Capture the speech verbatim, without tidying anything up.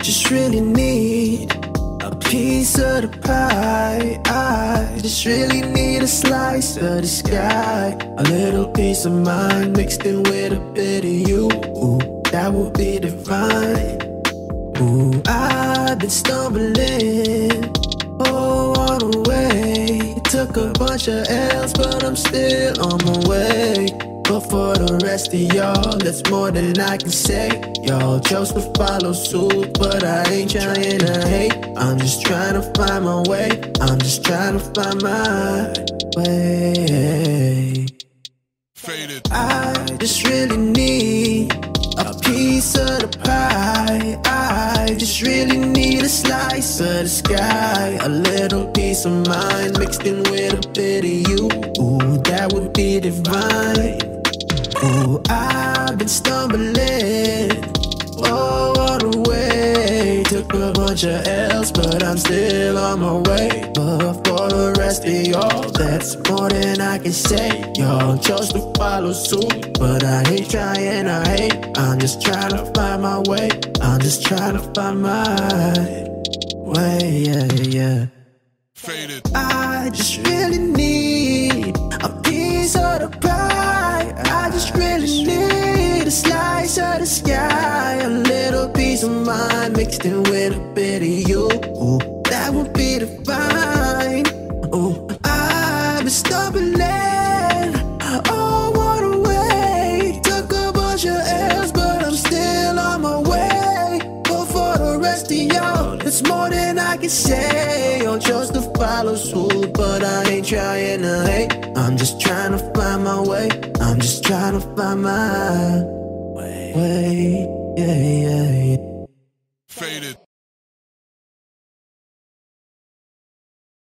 just really need a piece of the pie. I just really need a slice of the sky. A little piece of mind mixed in with a bit of you. Ooh, that would be divine. Ooh, I've been stumbling oh, all the way. Took a bunch of L's, but I'm still on my way. But for the rest of y'all, that's more than I can say. Y'all chose to follow suit, but I ain't trying to hate. I'm just trying to find my way. I'm just trying to find my way. Faded. I just really need a piece of the pie. I just really need a slice of the sky. A little piece of mind mixed in with a bit of you. Ooh, that would be divine. Ooh, I've been stumbling oh, all the way. Took a bunch of L's, but I'm still on my way. But for the rest of y'all, that's more than I can say. Y'all chose to follow suit, but I ain't trying to hate. I'm just trying to find my way. I'm just trying to find my way, yeah, yeah. Faded. I just really need a piece of the pie. I just really need a slice of the sky. A little piece of mind mixed in with a bit of you. Ooh, that would be divine. Ooh, I've been stumbling oh, all the way. Took a bunch of L's, but I'm still on my way. But for the rest of y'all, it's more than I can say. Y'all chose to follow suit, but I ain't trying to hate. I'm just trying to find my way. I'm just trying to find my way. Yeah, yeah, yeah. Faded.